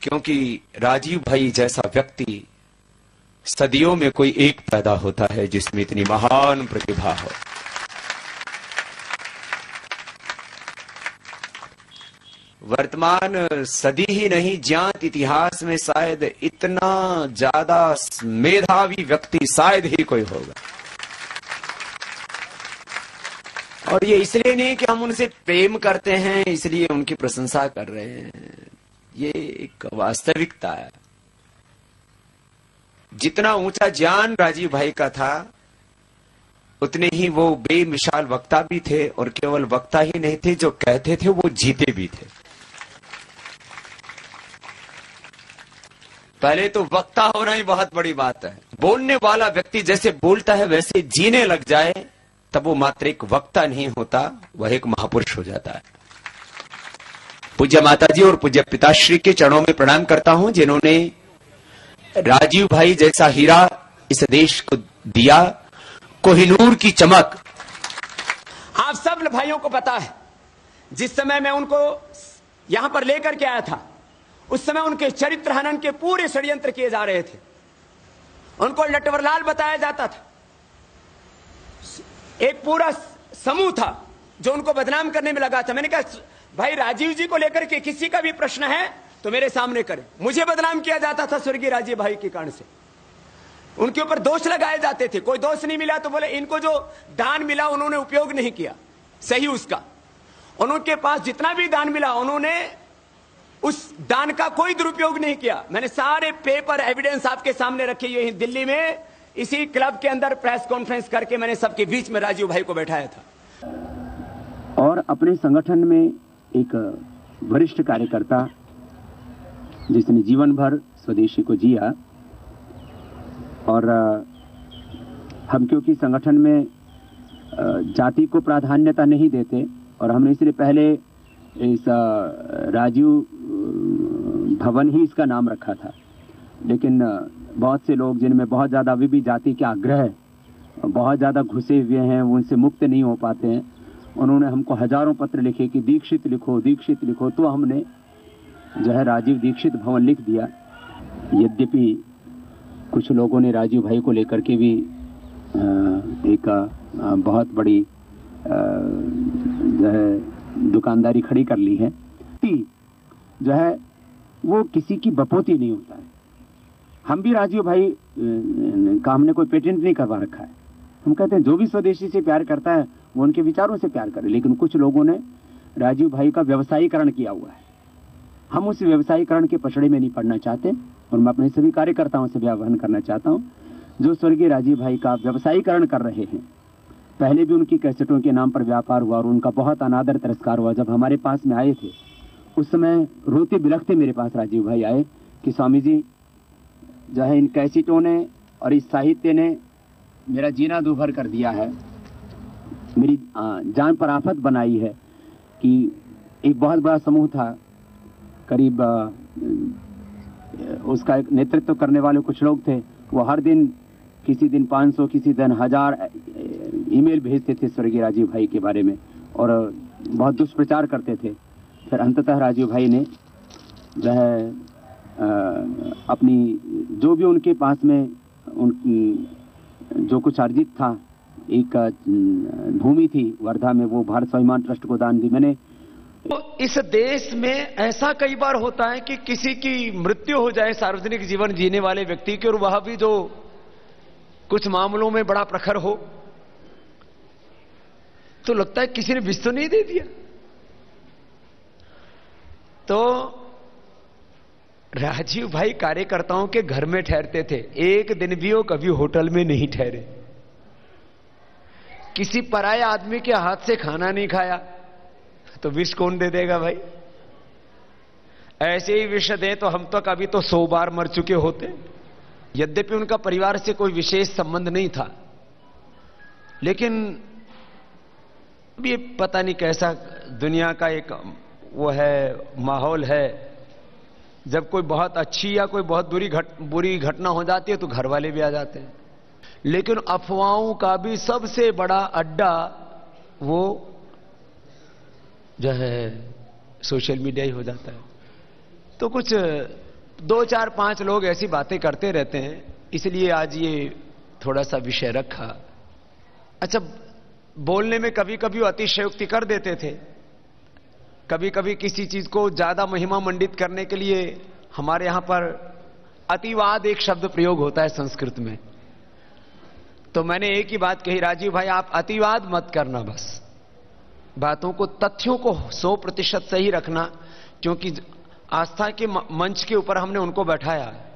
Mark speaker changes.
Speaker 1: क्योंकि राजीव भाई जैसा व्यक्ति सदियों में कोई एक पैदा होता है जिसमें इतनी महान प्रतिभा हो। वर्तमान सदी ही नहीं, ज्ञात इतिहास में शायद इतना ज्यादा मेधावी व्यक्ति शायद ही कोई होगा। और ये इसलिए नहीं कि हम उनसे प्रेम करते हैं, इसलिए उनकी प्रशंसा कर रहे हैं। ये एक वास्तविकता है। जितना ऊंचा ज्ञान राजीव भाई का था, उतने ही वो बेमिसाल वक्ता भी थे, और केवल वक्ता ही नहीं थे, जो कहते थे वो जीते भी थे। पहले तो वक्ता होना ही बहुत बड़ी बात है। बोलने वाला व्यक्ति जैसे बोलता है वैसे जीने लग जाए, तब वो मात्र एक वक्ता नहीं होता, वह एक महापुरुष हो जाता है। पूज्य माताजी और पूज्य पिताश्री के चरणों में प्रणाम करता हूं, जिन्होंने राजीव भाई जैसा हीरा इस देश को दिया, कोहिनूर की चमक।
Speaker 2: आप सब भाइयों को पता है, जिस समय मैं उनको यहां पर लेकर के आया था, उस समय उनके चरित्र हनन के पूरे षड्यंत्र किए जा रहे थे। उनको लटवरलाल बताया जाता था। एक पूरा समूह था जो उनको बदनाम करने में लगा था। मैंने कहा, भाई राजीव जी को लेकर के किसी का भी प्रश्न है तो मेरे सामने करें। मुझे बदनाम किया जाता था स्वर्गीय राजीव भाई के कारण से। उनके ऊपर दोष लगाए जाते थे। कोई दोष नहीं मिला तो बोले इनको जो दान मिला उन्होंने उपयोग नहीं किया सही उसका। उनके पास जितना भी दान मिला उन्होंने उस दान का कोई दुरुपयोग नहीं किया। मैंने सारे पेपर एविडेंस आपके सामने रखे हुए हैं। दिल्ली में इसी क्लब के अंदर प्रेस कॉन्फ्रेंस करके मैंने सबके बीच में राजीव भाई को बैठाया था।
Speaker 3: और अपने संगठन में एक वरिष्ठ कार्यकर्ता जिसने जीवन भर स्वदेशी को जिया, और हम क्योंकि संगठन में जाति को प्राधान्यता नहीं देते, और हमने इसलिए पहले इस राजीव भवन ही इसका नाम रखा था। लेकिन बहुत से लोग जिनमें बहुत ज़्यादा अभी भी जाति के आग्रह बहुत ज़्यादा घुसे हुए हैं, वो उनसे मुक्त नहीं हो पाते हैं। उन्होंने हमको हजारों पत्र लिखे कि दीक्षित लिखो, दीक्षित लिखो। तो हमने जो है राजीव दीक्षित भवन लिख दिया। यद्यपि कुछ लोगों ने राजीव भाई को लेकर के भी एक बहुत बड़ी जो है दुकानदारी खड़ी कर ली है। जो है वो किसी की बपोती नहीं होता है। हम भी राजीव भाई का हमने कोई पेटेंट नहीं करवा रखा है। हम कहते हैं जो भी स्वदेशी से प्यार करता है वो उनके विचारों से प्यार करे। लेकिन कुछ लोगों ने राजीव भाई का व्यवसायीकरण किया हुआ है। हम उस व्यवसायीकरण के पछड़े में नहीं पड़ना चाहते, और मैं अपने सभी कार्यकर्ताओं से भी आह्वान करना चाहता हूं जो स्वर्गीय राजीव भाई का व्यवसायीकरण कर रहे हैं। पहले भी उनकी कैसेटों के नाम पर व्यापार हुआ और उनका बहुत अनादर तिरस्कार हुआ। जब हमारे पास में आए थे उस समय रोते बिलखते मेरे पास राजीव भाई आए कि स्वामी जी जो है इन कैसेटों ने और इस साहित्य ने मेरा जीना दूभर कर दिया है, मेरी जान पर आफत बनाई है। कि एक बहुत बड़ा समूह था, करीब उसका एक नेतृत्व करने वाले कुछ लोग थे। वो हर दिन किसी दिन 500 किसी दिन 1000 ईमेल भेजते थे स्वर्गीय राजीव भाई के बारे में, और बहुत दुष्प्रचार करते थे। फिर अंततः राजीव भाई ने वह अपनी जो भी उनके पास में जो कुछ अर्जित था, एक भूमि थी वर्धा में, वो भारत स्वाभिमान ट्रस्ट को दान दी। मैंने
Speaker 4: तो इस देश में ऐसा कई बार होता है कि किसी की मृत्यु हो जाए सार्वजनिक जीवन जीने वाले व्यक्ति की, और वह भी जो कुछ मामलों में बड़ा प्रखर हो, तो लगता है किसी ने विष तो नहीं दे दिया। तो राजीव भाई कार्यकर्ताओं के घर में ठहरते थे। एक दिन भी वो कभी होटल में नहीं ठहरे, किसी पराये आदमी के हाथ से खाना नहीं खाया। तो विष कौन दे देगा भाई? ऐसे ही विष दे तो हम तो कभी तो 100 बार मर चुके होते। यद्यपि उनका परिवार से कोई विशेष संबंध नहीं था, लेकिन ये पता नहीं कैसा दुनिया का एक वो है माहौल है। जब कोई बहुत अच्छी या कोई बहुत बुरी घटना हो जाती है तो घर वाले भी आ जाते हैं। लेकिन अफवाहों का भी सबसे बड़ा अड्डा वो जो है सोशल मीडिया ही हो जाता है। तो कुछ दो चार पांच लोग ऐसी बातें करते रहते हैं, इसलिए आज ये थोड़ा सा विषय रखा। अच्छा, बोलने में कभी कभी अतिशयोक्ति कर देते थे, कभी कभी किसी चीज को ज्यादा महिमा मंडित करने के लिए हमारे यहां पर अतिवाद एक शब्द प्रयोग होता है संस्कृत में। तो मैंने एक ही बात कही, राजीव भाई आप अतिवाद मत करना, बस बातों को, तथ्यों को 100% सही रखना, क्योंकि आस्था के मंच के ऊपर हमने उनको बैठाया।